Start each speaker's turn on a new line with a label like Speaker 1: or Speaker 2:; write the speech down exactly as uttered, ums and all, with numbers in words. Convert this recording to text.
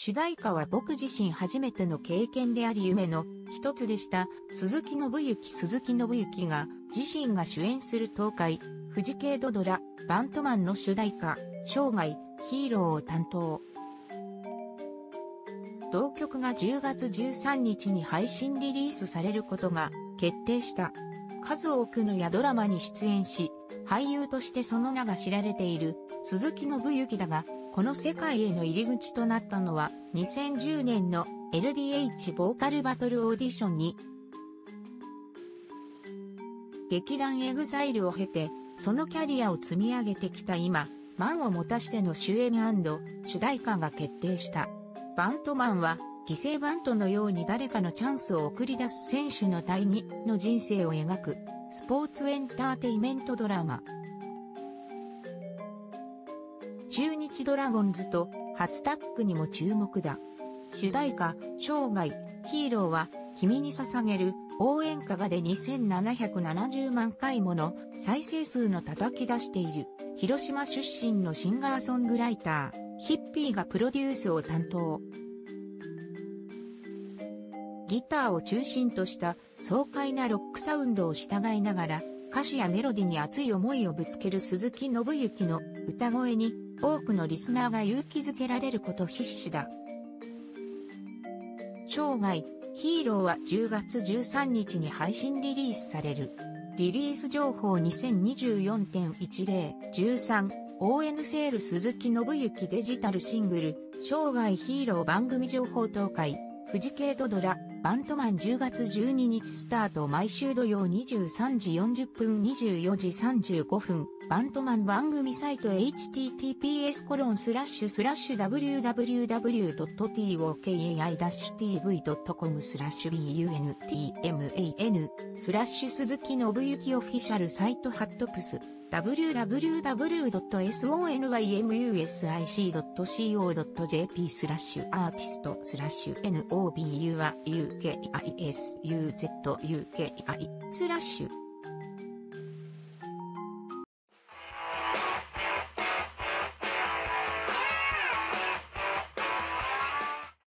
Speaker 1: 主題歌は僕自身初めての経験であり夢の一つでした。鈴木信之鈴木信之が自身が主演する東海、富士系ドドラ、バントマンの主題歌、生涯、ヒーローを担当。同曲がじゅうがつじゅうさんにちに配信リリースされることが決定した。数多くのヤドラマに出演し、俳優としてその名が知られている鈴木信之だが、この世界への入り口となったのはにせんじゅうねんの エルディーエイチ ボーカルバトルオーディションに。劇団エグザイルを経て、そのキャリアを積み上げてきた今、マンをもたしての主演&主題歌が決定した。バントマンは、犠牲バントのように誰かのチャンスを送り出す選手の第二の人生を描く、スポーツエンターテイメントドラマ。中日ドラゴンズと初タッグにも注目だ。主題歌、生涯、ヒーローは、君に捧げる応援歌がでにせんななひゃくななじゅうまんかいもの再生数の叩き出している、広島出身のシンガーソングライター、ヒッピーがプロデュースを担当。ギターを中心とした爽快なロックサウンドを従いながら歌詞やメロディに熱い思いをぶつける鈴木信之の歌声に多くのリスナーが勇気づけられること必至だ。生涯、ヒーローはじゅうがつじゅうさんにちに配信リリースされる。リリース情報 にせんにじゅうよんてんいちぜろじゅうさん オーエヌ セール鈴木信之デジタルシングル生涯ヒーロー番組情報東海富士系ドドラバントマンじゅうがつじゅうににちスタート毎週土曜にじゅうさんじよんじゅっぷんにじゅうよじさんじゅうごふんバントマン番組サイト エイチティーティーピーエスコロンスラッシュスラッシュダブリューダブリューダブリュードットティーオーケーエーアイダッシュティーブイドットコムスラッシュビーユーエヌティーエムエーエヌスラッシュ鈴木信之オフィシャルサイトハットプスダブリューダブリューダブリュードットソンワイエムユーエスアイシードットシーオードットジェーピー スラッシュアーティストスラッシュ ノブユーケーアイエスユーゼットユーケーアイ スラッシュ